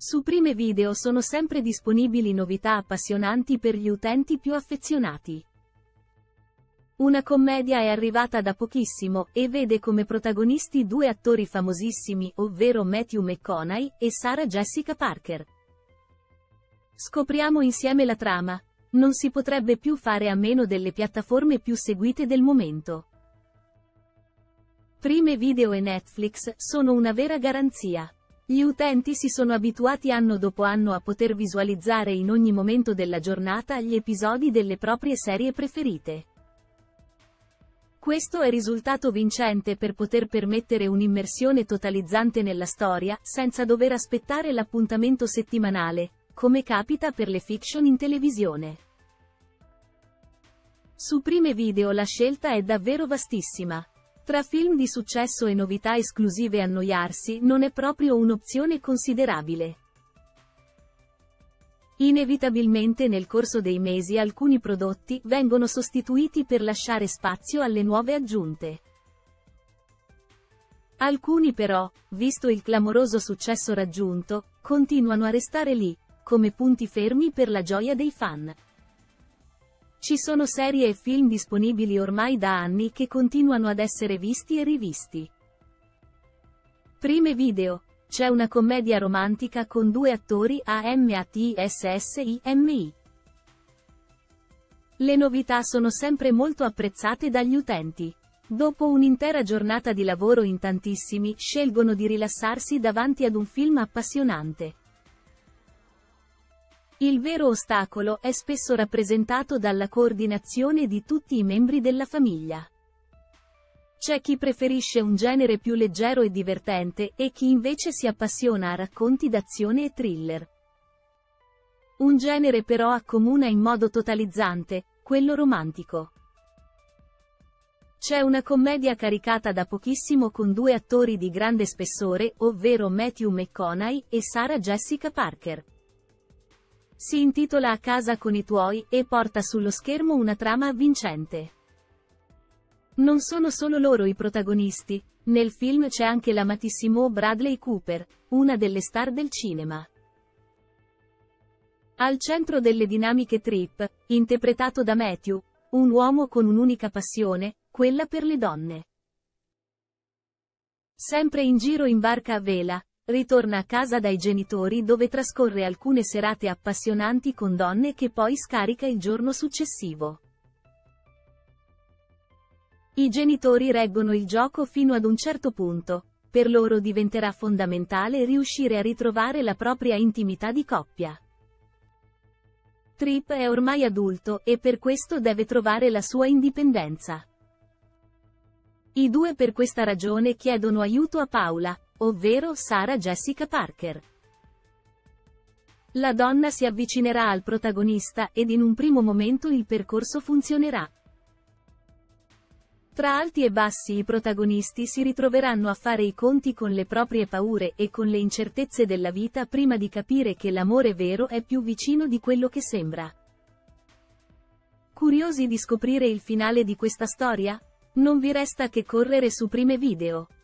Su Prime Video sono sempre disponibili novità appassionanti per gli utenti più affezionati. Una commedia è arrivata da pochissimo, e vede come protagonisti due attori famosissimi, ovvero Matthew McConaughey e Sarah Jessica Parker. Scopriamo insieme la trama. Non si potrebbe più fare a meno delle piattaforme più seguite del momento. Prime Video e Netflix sono una vera garanzia. Gli utenti si sono abituati anno dopo anno a poter visualizzare in ogni momento della giornata gli episodi delle proprie serie preferite. Questo è risultato vincente per poter permettere un'immersione totalizzante nella storia, senza dover aspettare l'appuntamento settimanale, come capita per le fiction in televisione. Su Prime Video la scelta è davvero vastissima. Tra film di successo e novità esclusive annoiarsi non è proprio un'opzione considerabile. Inevitabilmente nel corso dei mesi alcuni prodotti vengono sostituiti per lasciare spazio alle nuove aggiunte. Alcuni però, visto il clamoroso successo raggiunto, continuano a restare lì, come punti fermi per la gioia dei fan. Ci sono serie e film disponibili ormai da anni che continuano ad essere visti e rivisti. Prime Video. C'è una commedia romantica con due attori AMATSSIMI. Le novità sono sempre molto apprezzate dagli utenti. Dopo un'intera giornata di lavoro in tantissimi scelgono di rilassarsi davanti ad un film appassionante. Il vero ostacolo è spesso rappresentato dalla coordinazione di tutti i membri della famiglia. C'è chi preferisce un genere più leggero e divertente, e chi invece si appassiona a racconti d'azione e thriller. Un genere però accomuna in modo totalizzante, quello romantico. C'è una commedia caricata da pochissimo con due attori di grande spessore, ovvero Matthew McConaughey e Sarah Jessica Parker. Si intitola A casa con i tuoi, e porta sullo schermo una trama avvincente. Non sono solo loro i protagonisti, nel film c'è anche l'amatissimo Bradley Cooper, una delle star del cinema. Al centro delle dinamiche Trip, interpretato da Matthew, un uomo con un'unica passione, quella per le donne. Sempre in giro in barca a vela, ritorna a casa dai genitori dove trascorre alcune serate appassionanti con donne che poi scarica il giorno successivo. I genitori reggono il gioco fino ad un certo punto, per loro diventerà fondamentale riuscire a ritrovare la propria intimità di coppia. Trip è ormai adulto e per questo deve trovare la sua indipendenza. I due per questa ragione chiedono aiuto a Paula, ovvero Sarah Jessica Parker. La donna si avvicinerà al protagonista ed in un primo momento il percorso funzionerà. Tra alti e bassi i protagonisti si ritroveranno a fare i conti con le proprie paure e con le incertezze della vita prima di capire che l'amore vero è più vicino di quello che sembra. Curiosi di scoprire il finale di questa storia? Non vi resta che correre su Prime Video.